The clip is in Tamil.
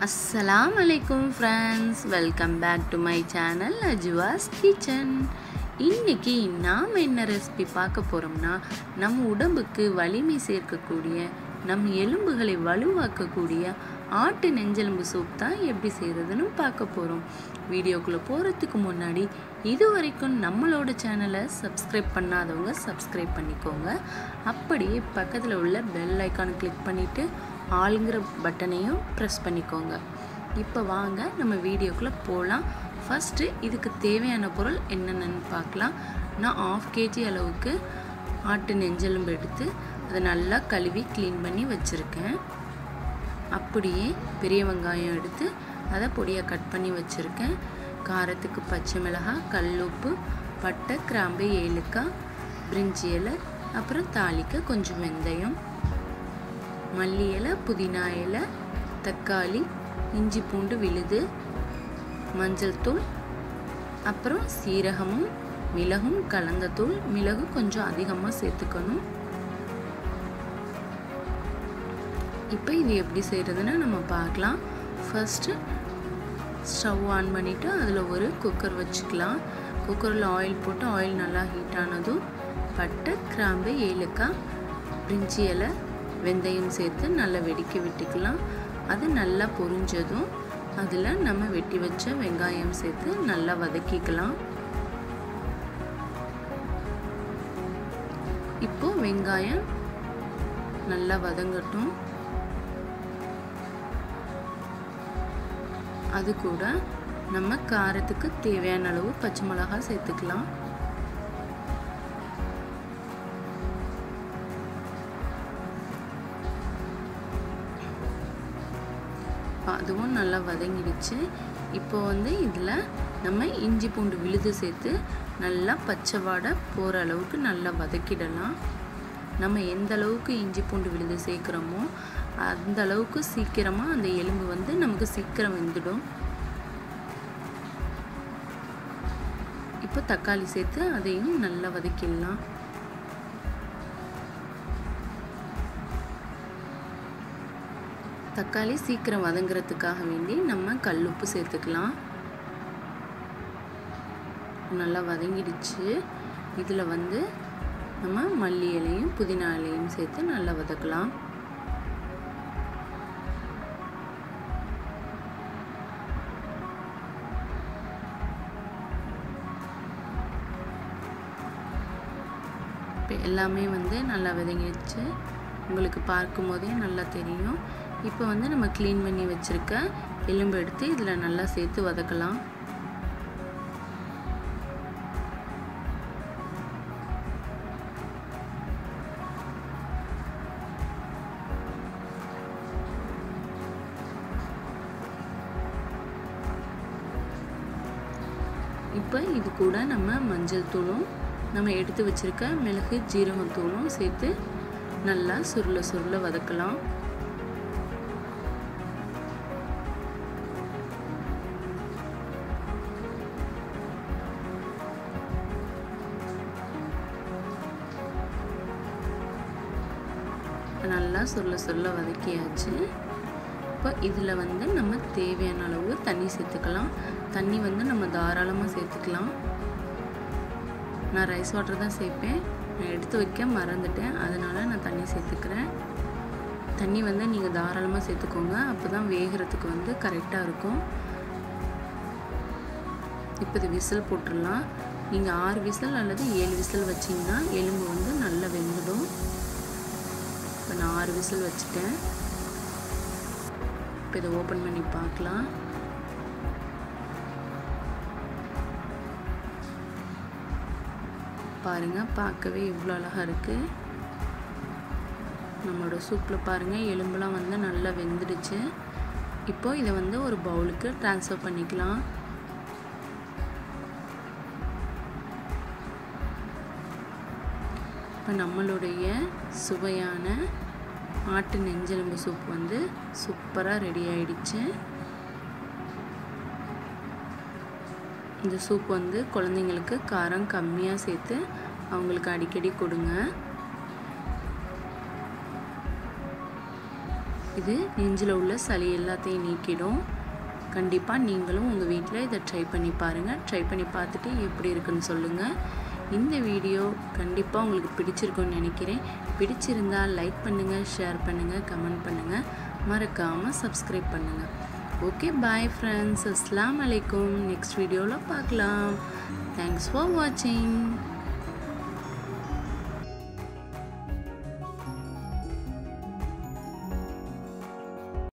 अस्सलाम वालेकुम friends, welcome back to my channel Ajwas kitchen. இன்னைக்கு நாம் என்ன ரெசிபி பார்க்க போகிறோம்னா, நம்ம உடம்புக்கு வலிமை சேர்க்கக்கூடிய, நம் எலும்புகளை வலுவாக்கக்கூடிய ஆட்டு நெஞ்செலும்பு சூப் தான் எப்படி செய்கிறதுன்னு பார்க்க போகிறோம். வீடியோக்குள்ளே போகிறதுக்கு முன்னாடி இது வரைக்கும் நம்மளோட சேனலை சப்ஸ்கிரைப் பண்ணாதவங்க சப்ஸ்கிரைப் பண்ணிக்கோங்க. அப்படியே பக்கத்தில் உள்ள பெல் ஐக்கானை கிளிக் பண்ணிவிட்டு ஆளுங்கிற பட்டனையும் ப்ரெஸ் பண்ணிக்கோங்க. இப்போ வாங்க நம்ம வீடியோக்குள்ளே போகலாம். ஃபஸ்ட்டு இதுக்கு தேவையான பொருள் என்னென்னு பார்க்கலாம். நான் 1/2 kg அளவுக்கு ஆட்டு நெஞ்செலும்பு எடுத்து அதை நல்லா கழுவி க்ளீன் பண்ணி வச்சுருக்கேன். அப்படியே பெரிய வெங்காயம் எடுத்து அதை பொடியாக கட் பண்ணி வச்சுருக்கேன். காரத்துக்கு பச்சை மிளகாய், கல்லுப்பு, பட்டை, கிராம்பு, ஏலக்காய், பிரிஞ்சி இலை, அப்புறம் தாளிக்க கொஞ்சம் வெந்தயம், மல்லி இலை, புதினா இலை, தக்காளி, இஞ்சி பூண்டு விழுது, மஞ்சள் தூள், அப்புறம் சீரகமும் மிளகும் கலந்த தூள். மிளகு கொஞ்சம் அதிகமாக சேர்த்துக்கணும். இப்போ இது எப்படி செய்கிறதுன்னு நம்ம பார்க்கலாம். ஃபஸ்ட்டு ஸ்டவ் ஆன் பண்ணிவிட்டு அதில் ஒரு குக்கர் வச்சுக்கலாம். குக்கரில் ஆயில் போட்டு ஆயில் நல்லா ஹீட் ஆனதும் பட்டை, கிராம்பு, ஏலக்காய், பிரிஞ்சி இலை, வெந்தயம் சேர்த்து நல்லா வெடிக்க விட்டுக்கலாம். அது நல்லா பொரிஞ்சதும் அதில் நம்ம வெட்டி வச்ச வெங்காயம் சேர்த்து நல்லா வதக்கிக்கலாம். இப்போது வெங்காயம் நல்லா வதங்கட்டும். அது கூட நம்ம காரத்துக்கு தேவையான அளவு பச்சை மிளகாய் சேர்த்துக்கலாம். அதுவும் நல்லா வதங்கிடுச்சு. இப்போ இதில் நம்ம இஞ்சி பூண்டு விழுது சேர்த்து நல்லா பச்சை வாடை போகிற அளவுக்கு நல்லா வதக்கிடலாம். நம்ம எந்த அளவுக்கு இஞ்சி பூண்டு விழுது சேர்க்குறோமோ அந்த அளவுக்கு சீக்கிரமாக அந்த எலும்பு நமக்கு சீக்கிரம் வெந்துடும். இப்போ தக்காளி சேர்த்து அதையும் நல்லா வதக்கிடலாம். தக்காளி சீக்கிரம் வதங்குறதுக்காக வேண்டி நம்ம கல்லுப்பு சேர்த்துக்கலாம். நல்லா வதங்கிடுச்சு. இதில் நம்ம மல்லி இலையும் புதினா இலையும் சேர்த்து நல்லா வதக்கலாம். இப்போ எல்லாமே நல்லா வதங்கிடுச்சு. உங்களுக்கு பார்க்கும் போதே நல்லா தெரியும். இப்போ நம்ம க்ளீன் பண்ணி வச்சுருக்க எலும்பு எடுத்து இதில் நல்லா சேர்த்து வதக்கலாம். இப்போ இது கூட நம்ம மஞ்சள் தூளும் நம்ம எடுத்து வச்சுருக்க மிளகு ஜீரகத்தூளும் சேர்த்து நல்லா சுருள சுருள வதக்கலாம். நல்லா சுருள சுருள வதக்கியாச்சு. இப்போ இதில் நம்ம தேவையான அளவு தண்ணி சேர்த்துக்கலாம். தண்ணி நம்ம தாராளமாக சேர்த்துக்கலாம். நான் ரைஸ் வாட்டர் தான் சேர்ப்பேன். நான் எடுத்து வைக்க மறந்துட்டேன், அதனால் நான் தண்ணி சேர்த்துக்கிறேன். தண்ணி நீங்கள் தாராளமாக சேர்த்துக்கோங்க. அப்போ தான் வேகிறதுக்கு கரெக்டாக இருக்கும். இப்போ இது விசில் போட்டுடலாம். நீங்கள் 6 விசில் அல்லது 7 விசில் வச்சிங்கன்னா எலும்பு நல்லா வெந்துடும். இப்போ நான் 6 விசில் வச்சுட்டேன். இப்போ இதை ஓப்பன் பண்ணி பார்க்கலாம். பாருங்கள், பார்க்கவே இவ்வளோ அழகாக இருக்குது. நம்மளோட சூப்பில் பாருங்கள் எலும்புலாம் நல்லா வெந்துடுச்சு. இப்போது இதை ஒரு பவுலுக்கு ட்ரான்ஸ்ஃபர் பண்ணிக்கலாம். இப்போ நம்மளுடைய சுவையான ஆட்டு நெஞ்செலும்பு சூப் சூப்பராக ரெடி ஆயிடுச்சு. இந்த சூப் குழந்தைங்களுக்கு காரம் கம்மியாக சேர்த்து அவங்களுக்கு அடிக்கடி கொடுங்க. இது நெஞ்சில் உள்ள சளி எல்லாத்தையும் நீக்கிடும். கண்டிப்பாக நீங்களும் உங்கள் வீட்டில் இதை ட்ரை பண்ணி பாருங்கள். ட்ரை பண்ணி பார்த்துட்டு எப்படி இருக்குன்னு சொல்லுங்கள். இந்த வீடியோ கண்டிப்பாக உங்களுக்கு பிடிச்சிருக்குன்னு நினைக்கிறேன். பிடிச்சிருந்தால் லைக் பண்ணுங்கள், ஷேர் பண்ணுங்கள், கமெண்ட் பண்ணுங்கள், மறக்காமல் சப்ஸ்கிரைப் பண்ணுங்கள். Okay, bye friends. அஸ்ஸலாமு அலைக்கும். நெக்ஸ்ட் வீடியோவில் பார்க்கலாம். தேங்க்ஸ் ஃபார் வாட்சிங்.